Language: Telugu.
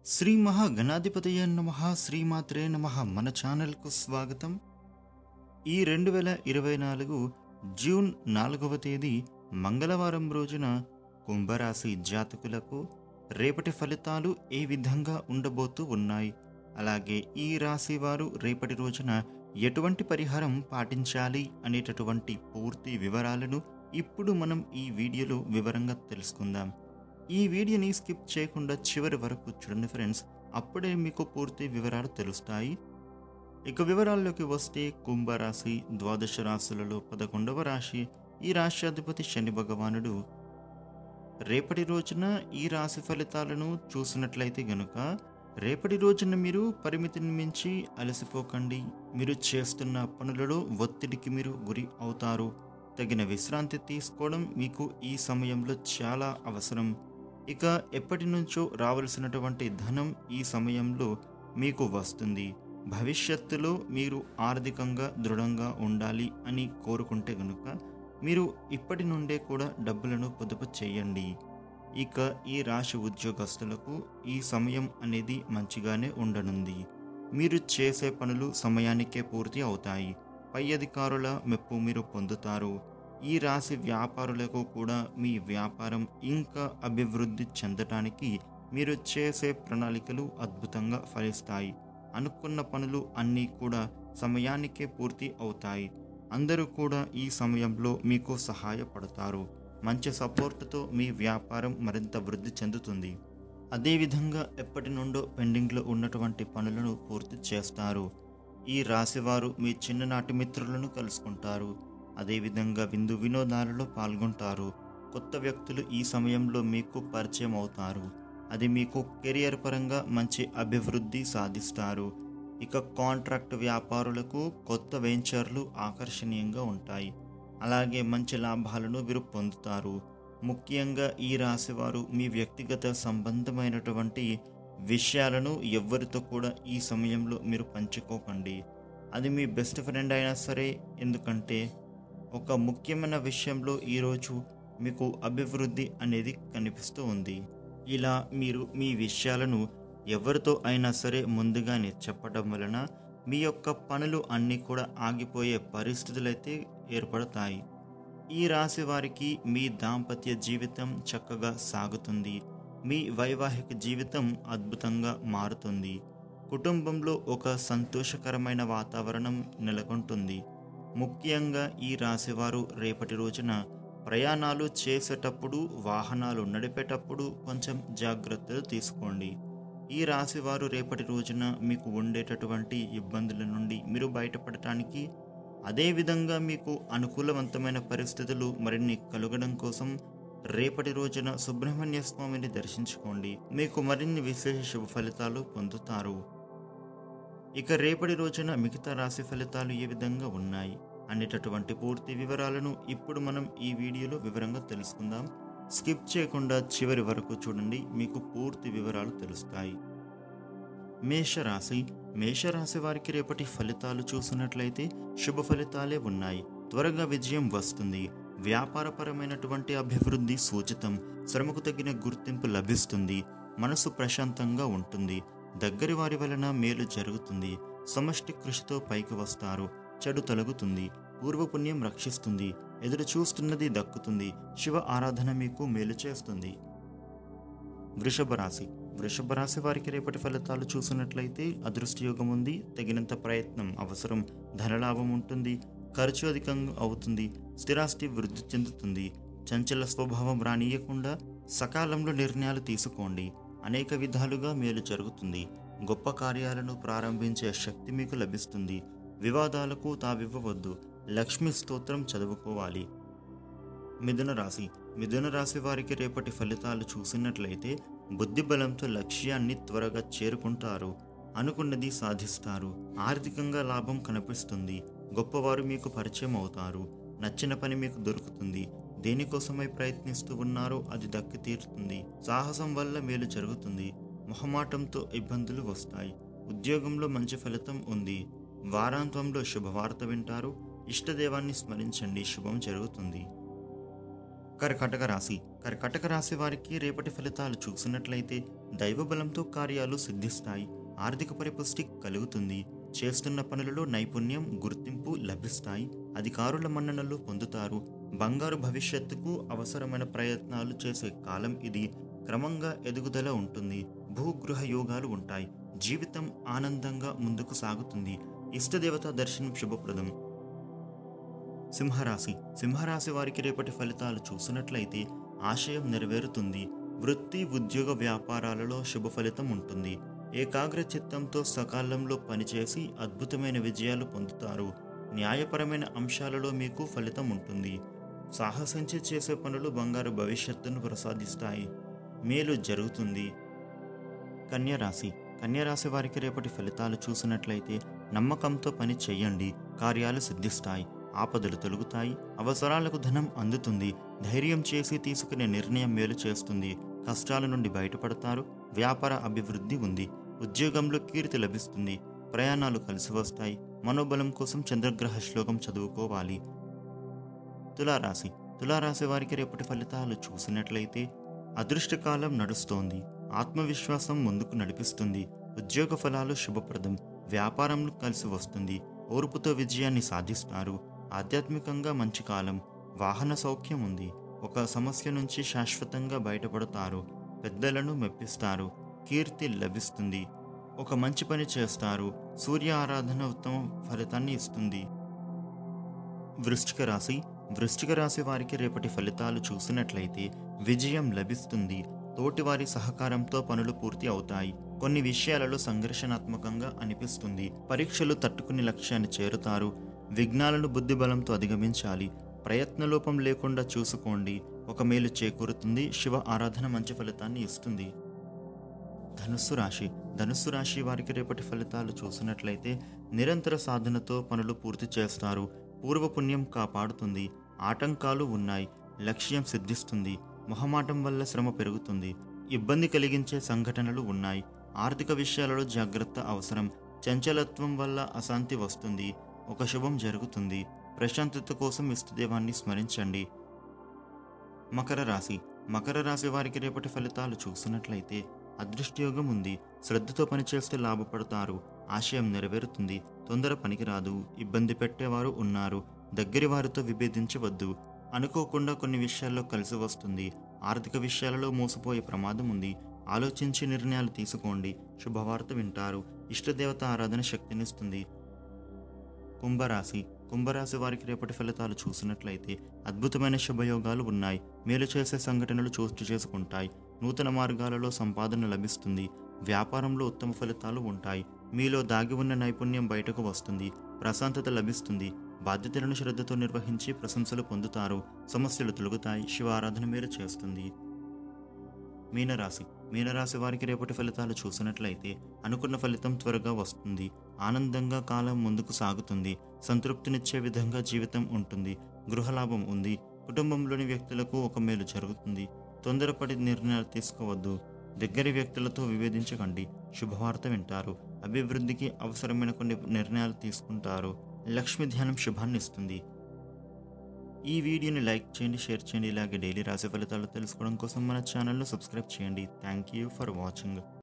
శ్రీ మహాగణాధిపతయ నమః శ్రీమాత్రే నమః మన ఛానల్కు స్వాగతం. ఈ 2024 జూన్ 4వ తేదీ మంగళవారం రోజున కుంభరాశి జాతకులకు రేపటి ఫలితాలు ఏ విధంగా ఉండబోతూ ఉన్నాయి, అలాగే ఈ రాశి వారు రేపటి రోజున ఎటువంటి పరిహారం పాటించాలి అనేటటువంటి పూర్తి వివరాలను ఇప్పుడు మనం ఈ వీడియోలో వివరంగా తెలుసుకుందాం. ఈ వీడియోని స్కిప్ చేయకుండా చివరి వరకు చూడండి ఫ్రెండ్స్, అప్పుడే మీకు పూర్తి వివరాలు తెలుస్తాయి. ఇక వివరాల్లోకి వస్తే కుంభరాశి ద్వాదశ రాశులలో 11వ రాశి. ఈ రాశ్యాధిపతి శని భగవానుడు. రేపటి రోజున ఈ రాశి ఫలితాలను చూసినట్లయితే గనుక రేపటి రోజున మీరు పరిమితిని మించి అలసిపోకండి. మీరు చేస్తున్న పనులలో ఒత్తిడికి మీరు గురి అవుతారు. తగిన విశ్రాంతి తీసుకోవడం మీకు ఈ సమయంలో చాలా అవసరం. ఇక ఎప్పటి నుంచో రావాల్సినటువంటి ధనం ఈ సమయంలో మీకు వస్తుంది. భవిష్యత్తులో మీరు ఆర్థికంగా దృఢంగా ఉండాలి అని కోరుకుంటే గనుక మీరు ఇప్పటి నుండే కూడా డబ్బులను పొదుపు చేయండి. ఇక ఈ రాశి ఉద్యోగస్తులకు ఈ సమయం అనేది మంచిగానే ఉండనుంది. మీరు చేసే పనులు సమయానికే పూర్తి అవుతాయి. పై అధికారుల మెప్పు మీరు పొందుతారు. ఈ రాశి వ్యాపారులకు కూడా మీ వ్యాపారం ఇంకా అభివృద్ధి చెందడానికి మీరు చేసే ప్రణాళికలు అద్భుతంగా ఫలిస్తాయి. అనుకున్న పనులు అన్నీ కూడా సమయానికే పూర్తి అవుతాయి. అందరూ కూడా ఈ సమయంలో మీకు సహాయపడతారు. మంచి సపోర్టుతో మీ వ్యాపారం మరింత వృద్ధి చెందుతుంది. అదేవిధంగా ఎప్పటి నుండో పెండింగ్లో ఉన్నటువంటి పనులను పూర్తి చేస్తారు. ఈ రాశివారు మీ చిన్ననాటి మిత్రులను కలుసుకుంటారు. అదేవిధంగా విందు వినోదాలలో పాల్గొంటారు. కొత్త వ్యక్తులు ఈ సమయంలో మీకు పరిచయం అవుతారు. అది మీకు కెరియర్ పరంగా మంచి అభివృద్ధి సాధిస్తారు. ఇక కాంట్రాక్ట్ వ్యాపారులకు కొత్త వెంచర్లు ఆకర్షణీయంగా ఉంటాయి. అలాగే మంచి లాభాలను వీరు పొందుతారు. ముఖ్యంగా ఈ రాశివారు మీ వ్యక్తిగత సంబంధమైనటువంటి విషయాలను ఎవ్వరితో కూడా ఈ సమయంలో మీరు పంచుకోకండి. అది మీ బెస్ట్ ఫ్రెండ్ అయినా సరే, ఎందుకంటే ఒక ముఖ్యమైన విషయంలో ఈరోజు మీకు అభివృద్ధి అనేది కనిపిస్తూ ఉంది. ఇలా మీరు మీ విషయాలను ఎవరితో అయినా సరే ముందుగానే చెప్పడం వలన మీ యొక్క పనులు అన్నీ కూడా ఆగిపోయే పరిస్థితులైతే ఏర్పడతాయి. ఈ రాశి వారికి మీ దాంపత్య జీవితం చక్కగా సాగుతుంది. మీ వైవాహిక జీవితం అద్భుతంగా మారుతుంది. కుటుంబంలో ఒక సంతోషకరమైన వాతావరణం నెలకొంటుంది. ముఖ్యంగా ఈ రాశివారు రేపటి రోజున ప్రయాణాలు చేసేటప్పుడు, వాహనాలు నడిపేటప్పుడు కొంచెం జాగ్రత్తలు తీసుకోండి. ఈ రాశివారు రేపటి రోజున మీకు ఉండేటటువంటి ఇబ్బందుల నుండి మీరు బయటపడటానికి, అదేవిధంగా మీకు అనుకూలవంతమైన పరిస్థితులు మరిన్ని కలగడం కోసం రేపటి రోజున సుబ్రహ్మణ్య స్వామిని దర్శించుకోండి. మీకు మరిన్ని విశేష శుభ ఫలితాలు పొందుతారు. ఇక రేపటి రోజున మిగతా రాశి ఫలితాలు ఏ విధంగా ఉన్నాయి అనేటటువంటి పూర్తి వివరాలను ఇప్పుడు మనం ఈ వీడియోలో వివరంగా తెలుసుకుందాం. స్కిప్ చేయకుండా చివరి వరకు చూడండి, మీకు పూర్తి వివరాలు తెలుస్తాయి. మేషరాశి. మేషరాశి వారికి రేపటి ఫలితాలు చూసినట్లయితే శుభ ఫలితాలే ఉన్నాయి. త్వరగా విజయం వస్తుంది. వ్యాపారపరమైనటువంటి అభివృద్ధి సూచితం. శ్రమకు తగిన గుర్తింపు లభిస్తుంది. మనసు ప్రశాంతంగా ఉంటుంది. దగ్గరి వారి వలన మేలు జరుగుతుంది. సమష్టి కృషితో పైకి వస్తారు. చెడు తొలగుతుంది. పూర్వపుణ్యం రక్షిస్తుంది. ఎదురు చూస్తున్నది దక్కుతుంది. శివ ఆరాధన మీకు మేలు చేస్తుంది. వృషభ రాశి. వృషభ రాశి వారికి రేపటి ఫలితాలు చూసినట్లయితే అదృష్టయోగం ఉంది. తగినంత ప్రయత్నం అవసరం. ధనలాభం ఉంటుంది. ఖర్చు అధికంగా అవుతుంది. స్థిరాస్తి వృద్ధి చెందుతుంది. చంచల స్వభావం రానియకుండా సకాలంలో నిర్ణయాలు తీసుకోండి. అనేక విధాలుగా మేలు జరుగుతుంది. గొప్ప కార్యాలను ప్రారంభించే శక్తి మీకు లభిస్తుంది. వివాదాలకు తావివ్వవద్దు. లక్ష్మీ స్తోత్రం చదువుకోవాలి. మిథున రాశి. మిథున రాశి వారికి రేపటి ఫలితాలు చూసినట్లయితే బుద్ధి బలంతో లక్ష్యాన్ని త్వరగా చేరుకుంటారు. అనుకున్నది సాధిస్తారు. ఆర్థికంగా లాభం కనిపిస్తుంది. గొప్పవారు మీకు పరిచయం అవుతారు. నచ్చిన పని మీకు దొరుకుతుంది. దేనికోసమై ప్రయత్నిస్తూ ఉన్నారో అది దక్కి తీరుతుంది. సాహసం వల్ల మేలు జరుగుతుంది. మొహమాటంతో ఇబ్బందులు వస్తాయి. ఉద్యోగంలో మంచి ఫలితం ఉంది. వారాంతంలో శుభవార్త వింటారు. ఇష్టదేవాన్ని స్మరించండి, శుభం జరుగుతుంది. కర్కాటక రాశి. కర్కాటక రాశి వారికి రేపటి ఫలితాలు చూసినట్లయితే దైవబలంతో కార్యాలు సిద్ధిస్తాయి. ఆర్థిక పరిపుష్టి కలుగుతుంది. చేస్తున్న పనులలో నైపుణ్యం, గుర్తింపు లభిస్తాయి. అధికారుల మన్ననలు పొందుతారు. బంగారు భవిష్యత్తుకు అవసరమైన ప్రయత్నాలు చేసే కాలం ఇది. క్రమంగా ఎదుగుదల ఉంటుంది. భూగృహ యోగాలు ఉంటాయి. జీవితం ఆనందంగా ముందుకు సాగుతుంది. ఇష్టదేవత దర్శనం శుభప్రదం. సింహరాశి. సింహరాశి వారికి రేపటి ఫలితాలు చూసినట్లయితే ఆశయం నెరవేరుతుంది. వృత్తి, ఉద్యోగ, వ్యాపారాలలో శుభ ఫలితం ఉంటుంది. ఏకాగ్ర చిత్తంతో సకాలంలో పనిచేసి అద్భుతమైన విజయాలు పొందుతారు. న్యాయపరమైన అంశాలలో మీకు ఫలితం ఉంటుంది. సాహసించి చేసే పనులు బంగారు భవిష్యత్తును ప్రసాదిస్తాయి. మేలు జరుగుతుంది. కన్యరాశి. కన్యరాశి వారికి రేపటి ఫలితాలు చూసినట్లయితే నమ్మకంతో పని చేయండి. కార్యాలు సిద్ధిస్తాయి. ఆపదలు తొలగుతాయి. అవసరాలకు ధనం అందుతుంది. ధైర్యం చేసి తీసుకునే నిర్ణయం మేలు చేస్తుంది. కష్టాల నుండి బయటపడతారు. వ్యాపార అభివృద్ధి ఉంది. ఉద్యోగంలో కీర్తి లభిస్తుంది. ప్రయాణాలు కలిసి వస్తాయి. మనోబలం కోసం చంద్రగ్రహ శ్లోకం చదువుకోవాలి. తులారాశి. తులారాశి వారికి రేపటి ఫలితాలు చూసినట్లయితే అదృష్టకాలం నడుస్తోంది. ఆత్మవిశ్వాసం ముందుకు నడిపిస్తుంది. ఉద్యోగ ఫలాలు శుభప్రదం. వ్యాపారంలో కలిసి వస్తుంది. ఓర్పుతో విజయాన్ని సాధిస్తారు. ఆధ్యాత్మికంగా మంచి కాలం. వాహన సౌఖ్యం ఉంది. ఒక సమస్య నుంచి శాశ్వతంగా బయటపడతారు. పెద్దలను మెప్పిస్తారు. కీర్తి లభిస్తుంది. ఒక మంచి పని చేస్తారు. సూర్య ఆరాధన ఉత్తమ ఫలితాన్ని ఇస్తుంది. వృశ్చిక రాశి. వృశ్చిక రాశి వారికి రేపటి ఫలితాలు చూసినట్లయితే విజయం లభిస్తుంది. తోటివారి సహకారంతో పనులు పూర్తి అవుతాయి. కొన్ని విషయాలలో సంఘర్షణాత్మకంగా అనిపిస్తుంది. పరీక్షలు తట్టుకుని లక్ష్యాన్ని చేరుతారు. విఘ్నాలను బుద్ధిబలంతో అధిగమించాలి. ప్రయత్నలోపం లేకుండా చూసుకోండి. ఒక మేలు చేకూరుతుంది. శివ ఆరాధన మంచి ఫలితాన్ని ఇస్తుంది. ధనుస్సు రాశి. ధనుస్సు రాశి వారికి రేపటి ఫలితాలు చూసినట్లయితే నిరంతర సాధనతో పనులు పూర్తి చేస్తారు. పూర్వపుణ్యం కాపాడుతుంది. ఆటంకాలు ఉన్నాయి. లక్ష్యం సిద్ధిస్తుంది. మొహమాటం వల్ల శ్రమ పెరుగుతుంది. ఇబ్బంది కలిగించే సంఘటనలు ఉన్నాయి. ఆర్థిక విషయాలలో జాగ్రత్త అవసరం. చంచలత్వం వల్ల అశాంతి వస్తుంది. ఒక శుభం జరుగుతుంది. ప్రశాంతత కోసం ఇష్టదేవాన్ని స్మరించండి. మకర రాశి. మకర రాశి వారికి రేపటి ఫలితాలు చూసినట్లయితే అదృష్టయోగం ఉంది. శ్రద్ధతో పనిచేస్తే లాభపడతారు. ఆశయం నెరవేరుతుంది. తొందర పనికిరాదు. ఇబ్బంది పెట్టేవారు ఉన్నారు. దగ్గరి వారితో విభేదించవద్దు. అనుకోకుండా కొన్ని విషయాల్లో కలిసి వస్తుంది. ఆర్థిక విషయాలలో మోసపోయే ప్రమాదం ఉంది. ఆలోచించి నిర్ణయాలు తీసుకోండి. శుభవార్త వింటారు. ఇష్టదేవత ఆరాధన శక్తినిస్తుంది. కుంభరాశి. కుంభరాశి వారికి రేపటి ఫలితాలు చూసినట్లయితే అద్భుతమైన శుభయోగాలు ఉన్నాయి. మేలు చేసే సంఘటనలు చోటు చేసుకుంటాయి. నూతన మార్గాలలో సంపాదన లభిస్తుంది. వ్యాపారంలో ఉత్తమ ఫలితాలు ఉంటాయి. మీలో దాగి ఉన్న నైపుణ్యం బయటకు వస్తుంది. ప్రశాంతత లభిస్తుంది. బాధ్యతలను శ్రద్ధతో నిర్వహించి ప్రశంసలు పొందుతారు. సమస్యలు తొలగుతాయి. శివ ఆరాధన మేలు చేస్తుంది. మీనరాశి. మీనరాశి వారికి రేపటి ఫలితాలు చూసినట్లయితే అనుకున్న ఫలితం త్వరగా వస్తుంది. ఆనందంగా కాలం ముందుకు సాగుతుంది. సంతృప్తినిచ్చే విధంగా జీవితం ఉంటుంది. గృహలాభం ఉంది. కుటుంబంలోని వ్యక్తులకు ఒక మేలు జరుగుతుంది. తొందరపడి నిర్ణయాలు తీసుకోవద్దు. దగ్గరి వ్యక్తులతో విభేదించకండి. శుభవార్త వింటారు. అభివృద్ధికి అవసరమైన కొన్ని నిర్ణయాలు తీసుకుంటారు. లక్ష్మీ ధ్యానం శుభాన్ని ఇస్తుంది. ఈ వీడియోని లైక్ చేయండి, షేర్ చేయండి. ఇలాగే డైలీ రాశి ఫలితాలు తెలుసుకోవడం కోసం మన ఛానల్ను సబ్స్క్రైబ్ చేయండి. Thank you for watching.